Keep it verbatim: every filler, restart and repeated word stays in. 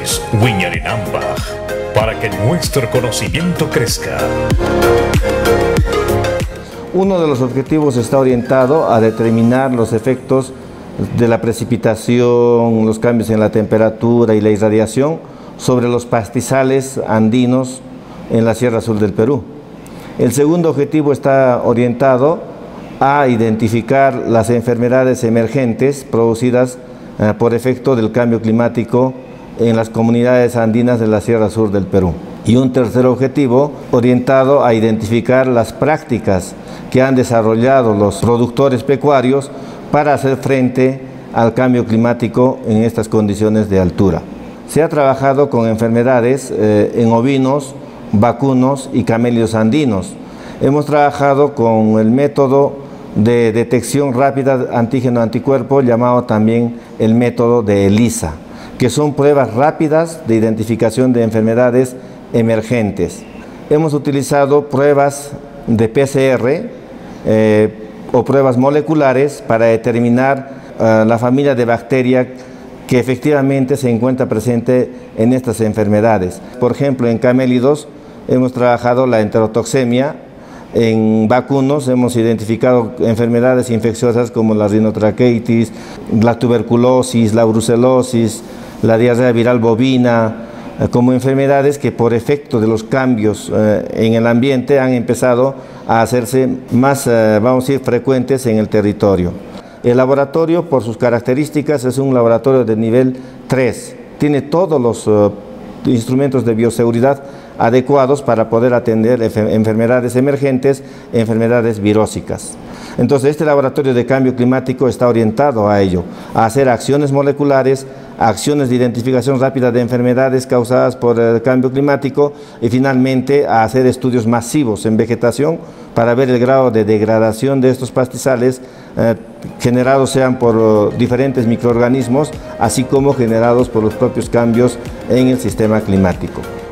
Agroanálisis Wiñarinambaj, para que nuestro conocimiento crezca. Uno de los objetivos está orientado a determinar los efectos de la precipitación, los cambios en la temperatura y la irradiación sobre los pastizales andinos en la Sierra Sur del Perú. El segundo objetivo está orientado a identificar las enfermedades emergentes producidas eh, por efecto del cambio climático en las comunidades andinas de la Sierra Sur del Perú. Y un tercer objetivo orientado a identificar las prácticas que han desarrollado los productores pecuarios para hacer frente al cambio climático en estas condiciones de altura. Se ha trabajado con enfermedades eh, en ovinos, vacunos y camélidos andinos. Hemos trabajado con el método de detección rápida antígeno-anticuerpo, llamado también el método de ELISA, que son pruebas rápidas de identificación de enfermedades emergentes. Hemos utilizado pruebas de P C R eh, o pruebas moleculares para determinar uh, la familia de bacterias que efectivamente se encuentra presente en estas enfermedades. Por ejemplo, en camélidos hemos trabajado la enterotoxemia, en vacunos hemos identificado enfermedades infecciosas como la rinotraqueitis, la tuberculosis, la brucelosis, la diarrea viral bovina, como enfermedades que por efecto de los cambios eh, en el ambiente han empezado a hacerse más, eh, vamos a decir, frecuentes en el territorio. El laboratorio, por sus características, es un laboratorio de nivel tres. Tiene todos los uh, instrumentos de bioseguridad adecuados para poder atender enfermedades emergentes, enfermedades virósicas. Entonces, este laboratorio de cambio climático está orientado a ello, a hacer acciones moleculares, acciones de identificación rápida de enfermedades causadas por el cambio climático y finalmente a hacer estudios masivos en vegetación para ver el grado de degradación de estos pastizales eh, generados sean por uh, diferentes microorganismos, así como generados por los propios cambios en el sistema climático.